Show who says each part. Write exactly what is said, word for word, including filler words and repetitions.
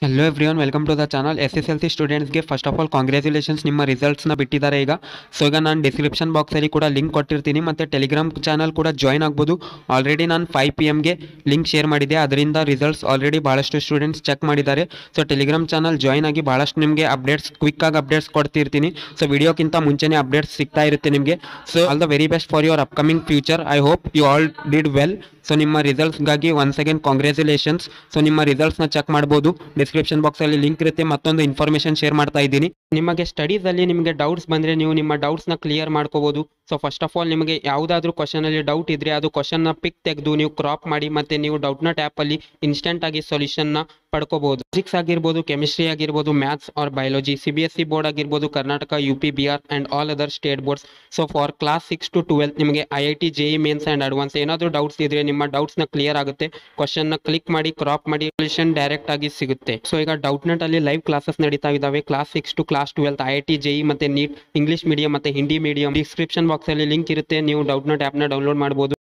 Speaker 1: Hello everyone, welcome to the channel. S S L C ಸ್ಟೂಡೆಂಟ್ಸ್ಗೆ first of all congratulations, ನಿಮ್ಮ ರಿಸಲ್ಟ್ಸ್ನ ಬಿಟ್ಟಿದ್ದಾರೆ ಈಗ. ಸೊ ಈಗ ನಾನು ಡಿಸ್ಕ್ರಿಪ್ಷನ್ ಬಾಕ್ಸಲ್ಲಿ ಕೂಡ ಲಿಂಕ್ ಕೊಟ್ಟಿರ್ತೀನಿ, ಮತ್ತು ಟೆಲಿಗ್ರಾಮ್ ಚಾನಲ್ ಕೂಡ ಜಾಯ್ನ್ ಆಗ್ಬೋದು. ಆಲ್ರೆಡಿ ನಾನು ಫೈವ್ ಪಿ ಎಮ್ಗೆ ಲಿಂಕ್ ಶೇರ್ ಮಾಡಿದ್ದೆ, ಅದರಿಂದ ರಿಸಲ್ಟ್ಸ್ ಆಲ್ರೆಡಿ ಭಾಳಷ್ಟು ಸ್ಟೂಡೆಂಟ್ಸ್ ಚೆಕ್ ಮಾಡಿದ್ದಾರೆ. ಸೊ ಟೆಲಿಗ್ರಾಮ್ ಚಾನಲ್ ಜಾಯ್ನ್ ಆಗಿ ಭಾಳಷ್ಟು ನಿಮಗೆ ಅಪ್ಡೇಟ್ಸ್, ಕ್ವಿಕ್ಕಾಗಿ ಅಪ್ಡೇಟ್ಸ್ ಕೊಡ್ತಿರ್ತೀನಿ. ಸೊ ವಿಡಿಯೋಕ್ಕಿಂತ ಮುಂಚೆನೇ ಅಪ್ಡೇಟ್ಸ್ ಸಿಗ್ತಾ ಇರುತ್ತೆ ನಿಮಗೆ. So all the very best for your upcoming future. I hope you all did well. So ನಿಮ್ಮ ರಿಸಲ್ಟ್ಸ್ಗಾಗಿ ಒನ್ಸ್ ಅಗೇನ್ ಕಾಂಗ್ರ್ಯಾಚುಲೇಷನ್ಸ್. ಸೊ ನಿಮ್ಮ ರಿಸಲ್ಟ್ಸ್ನ ಚೆಕ್ ಮಾಡ್ಬೋದು, ಡಿಸ್ಕ್ರಿಪ್ಷನ್ ಬಾಕ್ಸಲ್ಲಿ ಲಿಂಕ್ ಇರುತ್ತೆ. ಮತ್ತೊಂದು ಇನ್ಫಾರ್ಮೇಷನ್ ಶೇರ್ ಮಾಡ್ತಾ ಇದ್ದೀನಿ. ನಿಮಗೆ ಸ್ಟಡೀಸಲ್ಲಿ ನಿಮಗೆ ಡೌಟ್ಸ್ ಬಂದರೆ ನೀವು ನಿಮ್ಮ ಡೌಟ್ಸ್ನ ಕ್ಲಿಯರ್ ಮಾಡ್ಕೋಬೋದು. ಸೊ ಫಸ್ಟ್ ಆಫ್ ಆಲ್ ನಿಮಗೆ ಯಾವುದಾದ್ರೂ ಕ್ವಶನಲ್ಲಿ ಡೌಟ್ ಇದ್ದರೆ ಅದು ಕ್ವಶನ್ನ ಪಿಕ್ ತೆಗೆದು ನೀವು ಕ್ರಾಪ್ ಮಾಡಿ ಮತ್ತು ನೀವು ಡೌಟ್ನ ಟ್ಯಾಪಲ್ಲಿ ಇನ್ಸ್ಟೆಂಟಾಗಿ ಸೊಲ್ಯೂಷನ್ನ ಪಡ್ಕೋಬೋದು. ಫಿಸಿಕ್ಸ್ ಆಗಿರ್ಬೋದು, ಕೆಮಿಸ್ಟ್ರಿ ಆಗಿರ್ಬೋದು, maths or biology, C B S C board ಆಗಿರ್ಬೋದು, Karnataka, U P, B R and all other state boards. So for class six to twelfth ನಿಮಗೆ I I T, J E mains and advance ಏನಾದರೂ doubts ಇದ್ದರೆ ನಿಮ್ಮ ಡೌಟ್ಸ್ನ clear ಆಗುತ್ತೆ. ಕ್ವಶನ್ನ click ಮಾಡಿ crop ಮಾಡಿ ಸೊಲ್ಯೂಷನ್ ಡೈರೆಕ್ಟ್ ಆಗಿ ಸಿಗುತ್ತೆ. ಸೊ ಈಗ ಡೌಟ್ ನೆಟ್ ಅಲ್ಲಿ ಲೈವ್ ಕ್ಲಾಸಸ್ ನಡೀತಾ ಇದ್ದಾವೆ. Class six to class twelfth, I I T, J E ಮತ್ತು ನೀಟ್, ಇಂಗ್ಲಿಷ್ ಮೀಡಿಯಂ ಮತ್ತು ಹಿಂದಿ ಮೀಡಿಯಂ. ಡಿಸ್ಕ್ರಿಪ್ಷನ್ ಬಾಕ್ಸಲ್ಲಿ ಲಿಂಕ್ ಇರುತ್ತೆ, ನೀವು ಡೌಟ್ ನೆಟ್ ಆ್ಯಪ್ನ ಡೌನ್ಲೋಡ್ ಮಾಡ್ಬೋದು.